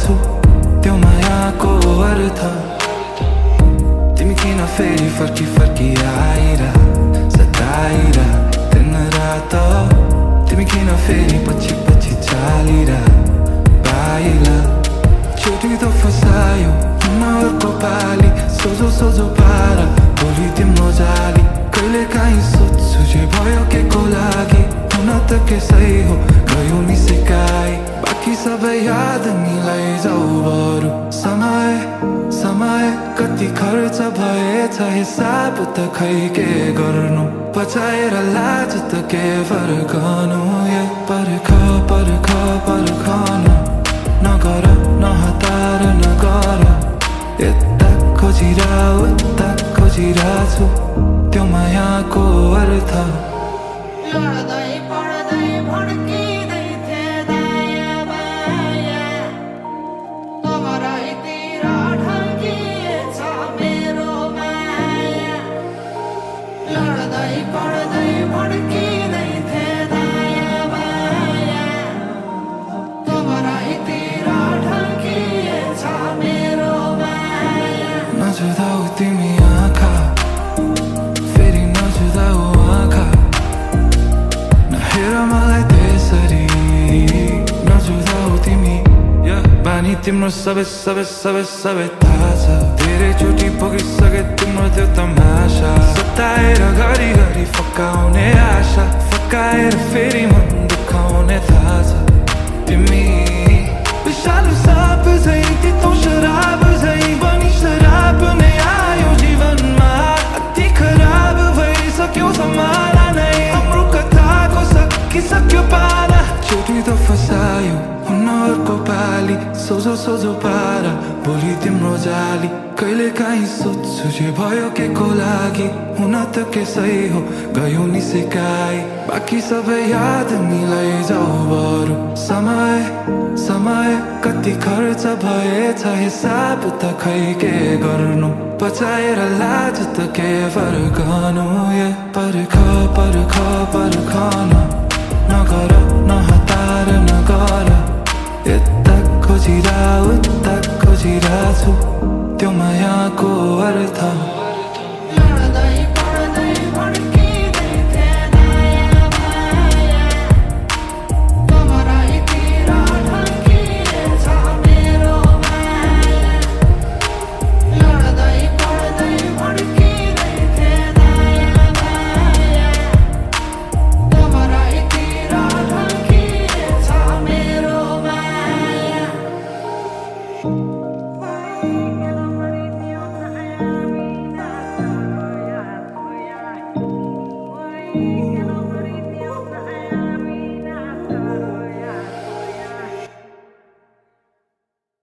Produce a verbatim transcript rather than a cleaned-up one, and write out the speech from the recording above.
छु त्यो मायाको अर्थ। तिमी किन फेरि फर्की फर्की आइरा सताइरा दिन रात, तिमी किन फेरि पछि पछि चालिरा बाइला। चोटी त फसायो अर्को पाली, सोझो सोझो पार भोलि तिम्रो जाली। कहिले काहीँ सोध्छु जे भयो के को लागि, हुन त के सही हो गयो नि सिकाइ। बाँकी सबै याद मिलाइ जाऊ बरु, समय समय कति खर्च भएछ हिसाब त खै के गर्नु। बचाएर लाज त के फर्कनु, ए पर्ख पर्ख पर्खन नगर नहतार नगर। यता खोजिरा उता खोजिरा छु त्यो मायाको अर्थ। लड्दै पढ्दै भड्किँदै थिए दायाँ बायाँ, तब रहितिर ढल्किएछ मेरो माया। लड्दै पढ्दै भड्किँदै थिए दायाँ बायाँ, तब रहितिर ढल्किएछ मेरो माया। नजुदाऊ तिमी आँखा फेरि नजुदाऊ आँखा, नहेर मलाई त्यसरी नजुदाऊ तिमी। बानी तिम्रो सबै सबै सबै सबै थाहा छ, धेरैचोटि पुगिसके तिम्रो त्यो तमासा। सताएर घरि घरि फकाउने आशा, फकाएर फेरि मन दुखाउने थाहा छ। तिमी विषालु साप झै तितो शराब झै बनी शराब नै आयो जीवनमा। अति खराब भइसक्यो समाना नै, हाम्रो कथाको सकिसक्यो पाना। चोटी त फसायो हुन अर्को पाली, सोझो सोझो पार भोलि तिम्रो जाली। कहिले काहीँ सोध्छु जे भयो के को लागि, हुन त के सही हो गयो नि सिकाइ। बाँकी सबै याद मिलाइ जाऊ बरु, समय समय कति खर्च भएछ हिसाब त खै के गर्नु। बचाएर लाज त के फर्कनु, ए पर्ख पर्ख पर्खन नगर नहतार नगर। यता खोजिरा उता खोजिरा छु त्यो मायाको अर्थ।